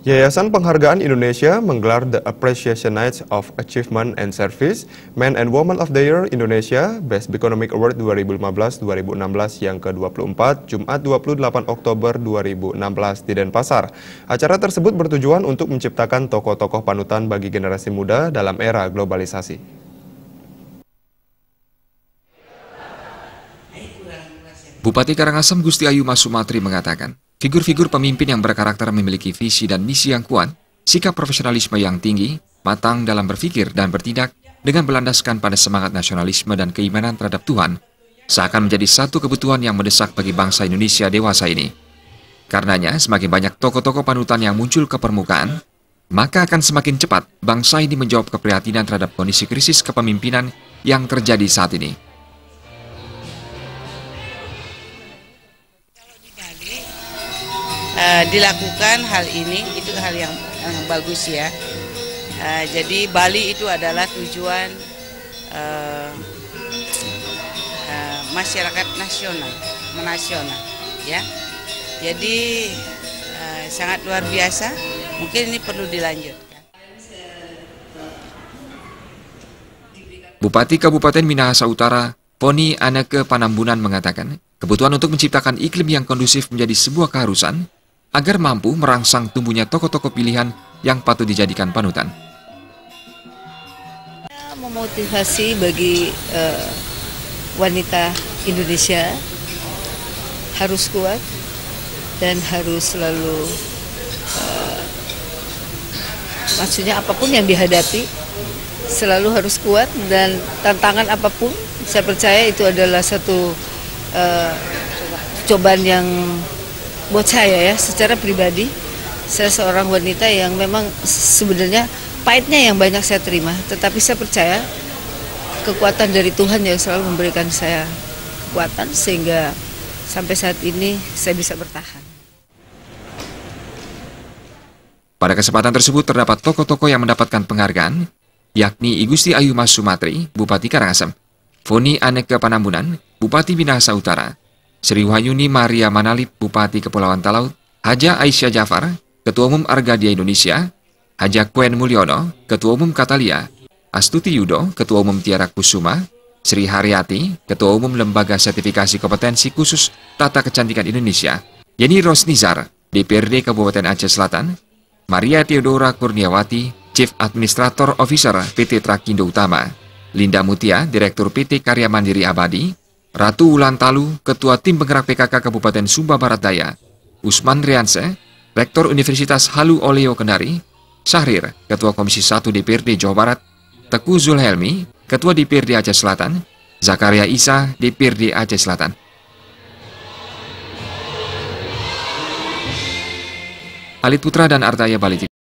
Yayasan Penghargaan Indonesia menggelar The Appreciation Nights of Achievement and Service Men and Women of the Year Indonesia Best Economic Award 2015-2016 yang ke-24 Jumat 28 Oktober 2016 di Denpasar. Acara tersebut bertujuan untuk menciptakan tokoh-tokoh panutan bagi generasi muda dalam era globalisasi. Bupati Karangasem Gusti Ayu Mas Sumatri mengatakan, figur-figur pemimpin yang berkarakter memiliki visi dan misi yang kuat, sikap profesionalisme yang tinggi, matang dalam berpikir dan bertindak dengan berlandaskan pada semangat nasionalisme dan keimanan terhadap Tuhan, seakan menjadi satu kebutuhan yang mendesak bagi bangsa Indonesia dewasa ini. Karenanya, semakin banyak tokoh-tokoh panutan yang muncul ke permukaan, maka akan semakin cepat bangsa ini menjawab keprihatinan terhadap kondisi krisis kepemimpinan yang terjadi saat ini. Dilakukan hal ini itu hal yang bagus ya. Jadi Bali itu adalah tujuan masyarakat nasional ya. Jadi sangat luar biasa. Mungkin ini perlu dilanjutkan. Bupati Kabupaten Minahasa Utara, Poni Anneke Panambunan mengatakan, kebutuhan untuk menciptakan iklim yang kondusif menjadi sebuah keharusan agar mampu merangsang tumbuhnya tokoh-tokoh pilihan yang patut dijadikan panutan. Memotivasi bagi wanita Indonesia harus kuat dan harus selalu, maksudnya apapun yang dihadapi selalu harus kuat, dan tantangan apapun saya percaya itu adalah satu cobaan yang buat saya ya, secara pribadi, saya seorang wanita yang memang sebenarnya pahitnya yang banyak saya terima, tetapi saya percaya kekuatan dari Tuhan yang selalu memberikan saya kekuatan sehingga sampai saat ini saya bisa bertahan. Pada kesempatan tersebut terdapat tokoh-tokoh yang mendapatkan penghargaan, yakni I Gusti Ayu Mas Sumatri, Bupati Karangasem, Poni Anneke Panambunan, Bupati Minahasa Utara, Sri Wahyuni Maria Manalip, Bupati Kepulauan Talaut, Haja Aisyah Jafar, Ketua Umum Argadia Indonesia, Haja Kuen Mulyono, Ketua Umum Katalia, Astuti Yudo, Ketua Umum Tiara Kusuma, Sri Haryati, Ketua Umum Lembaga Sertifikasi Kompetensi Khusus Tata Kecantikan Indonesia, Yeni Rosnizar, DPRD Kabupaten Aceh Selatan, Maria Theodora Kurniawati, Chief Administrator Officer PT Trakindo Utama, Linda Mutia, Direktur PT Karya Mandiri Abadi, Ratu Wulantalu, Ketua Tim Penggerak PKK Kabupaten Sumba Barat Daya, Usman Rianse, Rektor Universitas Halu Oleo Kendari, Syahrir, Ketua Komisi 1 DPRD Jawa Barat, Teguh Zulhelmi, Ketua DPRD Aceh Selatan, Zakaria Isa, DPRD Aceh Selatan. Alit Putra dan Artaya Bali.